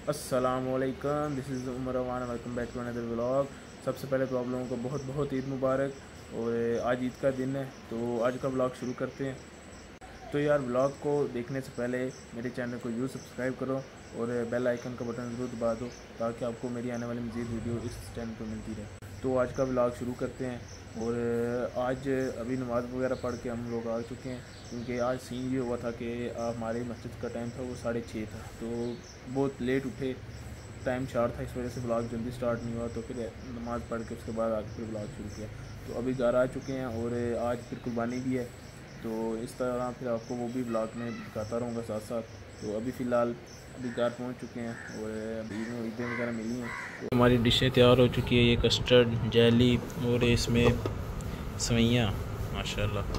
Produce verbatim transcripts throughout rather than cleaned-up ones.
अस्सलामुअलैकुम, this is Umar Aman, welcome back to another vlog. सबसे पहले तो आप लोगों को बहुत बहुत ईद मुबारक। और आज ईद का दिन है तो आज का व्लॉग शुरू करते हैं। तो यार व्लॉग को देखने से पहले मेरे चैनल को यूँ सब्सक्राइब करो और बेल आइकन का बटन ज़रूर दबा दो ताकि आपको मेरी आने वाली मज़ीद वीडियो इस चैनल पर मिलती रहे। तो आज का व्लॉग शुरू करते हैं। और आज अभी नमाज़ वगैरह पढ़ के हम लोग आ चुके हैं, क्योंकि आज सीन ये हुआ था कि हमारी मस्जिद का टाइम था वो साढ़े छः था, तो बहुत लेट उठे, टाइम शार्ट था, इस वजह से व्लॉग जल्दी स्टार्ट नहीं हुआ। तो फिर नमाज़ पढ़ के उसके बाद आके फिर व्लॉग शुरू किया। तो अभी घर आ चुके हैं और आज फिर कुर्बानी भी है, तो इस तरह फिर आपको वो भी व्लॉग में दिखाता रहूँगा साथ साथ। तो अभी फ़िलहाल अभी घर पहुँच चुके हैं और अभी ईदें वगैरह मिली हैं। तो हमारी डिशें तैयार हो चुकी है, ये कस्टर्ड, जेली और इसमें सवैयाँ माशाल्लाह।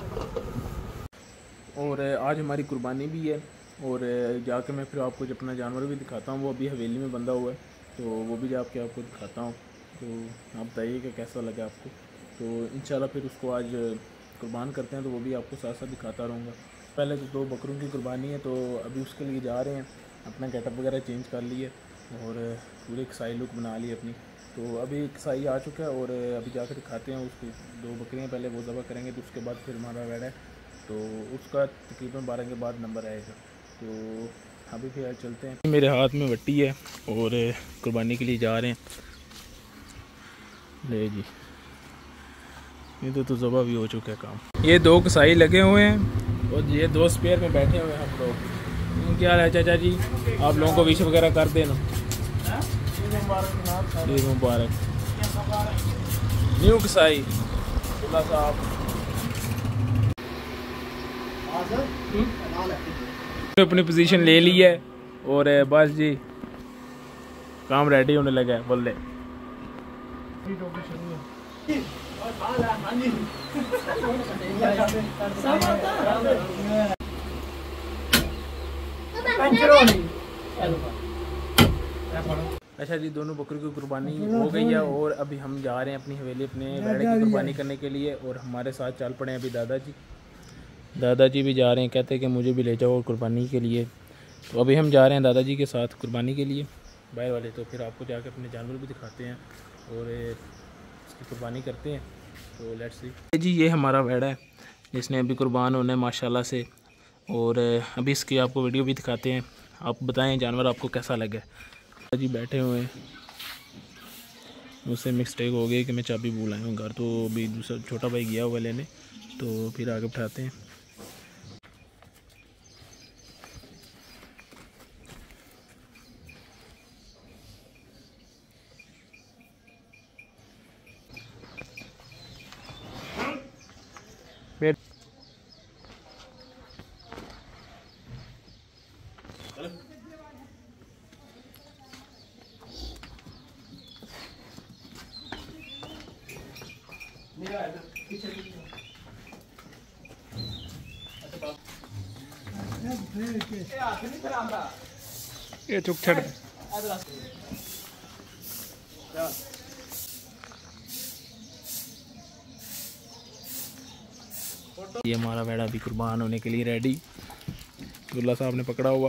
और आज हमारी कुर्बानी भी है और जाके मैं फिर आपको अपना जानवर भी दिखाता हूँ, वो अभी हवेली में बंधा हुआ है, तो वो भी जाके आपको दिखाता हूँ। तो आप बताइएगा कैसा लगा आपको। तो इंशाल्लाह फिर उसको आज कुर्बान करते हैं, तो वो भी आपको साथ साथ दिखाता रहूँगा। पहले तो दो बकरों की कुर्बानी है, तो अभी उसके लिए जा रहे हैं, अपना गेटअप वगैरह चेंज कर लिए और पूरे कसाई लुक बना ली अपनी। तो अभी कसाई आ चुका है और अभी जाकर दिखाते हैं उसको। दो बकरियाँ पहले वो ज़बह करेंगे, तो उसके बाद फिर हमारा वेड़ा है, तो उसका तकरीबन बारह के बाद नंबर आएगा। तो अभी फिर चलते हैं। मेरे हाथ में वट्टी है और कुर्बानी के लिए जा रहे हैं। ले जी, ये तो तो ज़बह भी हो चुका है काम। ये दो कसाई लगे हुए हैं और ये दो स्पेयर में बैठे हुए हैं हम लोग। क्या है चाचा जी, आप लोगों को विश वगैरह कर देना। ईद मुबारक। न्यू कसाई साहब अपनी पोजीशन ले ली है और बस जी काम रेडी होने लगा है। बोले अच्छा जी, दोनों बकरी की कुर्बानी हो गई है और अभी हम जा रहे हैं अपनी हवेली अपने वेड़े की कुर्बानी करने के लिए। और हमारे साथ चल पड़े हैं अभी दादाजी दादाजी भी जा रहे हैं, कहते हैं कि मुझे भी ले जाओ कुर्बानी के लिए। तो अभी हम जा रहे हैं दादाजी के साथ कुर्बानी के लिए बाहर वाले। तो फिर आपको जाकर अपने जानवर भी दिखाते हैं और इसकी कुर्बानी करते हैं। तो लेट्स सी जी, ये हमारा वेड़ा है जिसने अभी कुर्बान होना है माशाल्लाह से। और अभी इसकी आपको वीडियो भी दिखाते हैं। आप बताएं जानवर आपको कैसा लगा। जी बैठे हुए हैं, मुझसे मिस्टेक हो गई कि मैं चाबी भूल आया हूँ घर, तो अभी दूसरा छोटा भाई गया हुआ लेने, तो फिर आगे उठाते हैं। बैठ ये चुप छड़। ये हमारा वेड़ा अभी कुर्बान होने के लिए रेडी, दुल्ला साहब ने पकड़ा हुआ।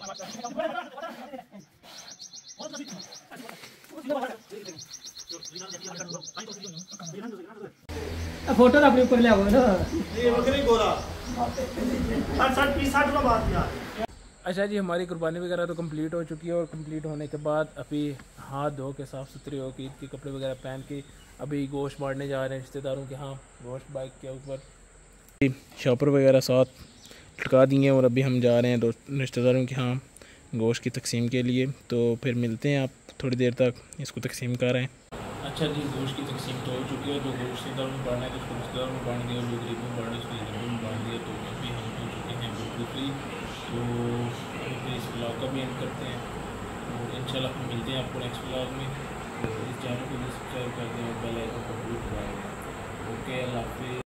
फोटो अपने ऊपर ले आओ ना। ये बकरी गोरा साठ साठ पीस साठ रुपये बात यार। अच्छा जी, हमारी कुर्बानी वगैरह तो कंप्लीट हो चुकी है और कंप्लीट होने के बाद अभी हाथ धो के साफ़ सुथरे हो के ईद के कपड़े वगैरह पहन के अभी गोश्त मारने जा रहे हैं रिश्तेदारों के। हाँ, गोश्त बाइक के ऊपर शॉपर वगैरह साथ लटका दिए और अभी हम जा रहे हैं दोस्त रिश्तेदारों के यहाँ गोश्त की तकसीम के लिए। तो फिर मिलते हैं आप थोड़ी देर तक इसको तकसीम कर रहे हैं। अच्छा जी, गोश्त की तकसीम तो हो चुकी है। जो गोश्त रिश्तेदारों में बांटना है तो उसको रिश्तेदारों में बांट दिया, जो गरीबों में बांटना है उसको गरीबों में बांट दिया। तो अभी हम हो चुके हैं बिल्कुल फ्री। तो अभी फिर इस ब्लॉग का भी एंड करते हैं और इंशाल्लाह हम मिलते हैं आपको नेक्स्ट ब्लॉग में। तो इस चैनल को भी सब्सक्राइब कर दें और बेल आइकन को भी दबाएं। ओके, अल्लाह हाफिज़।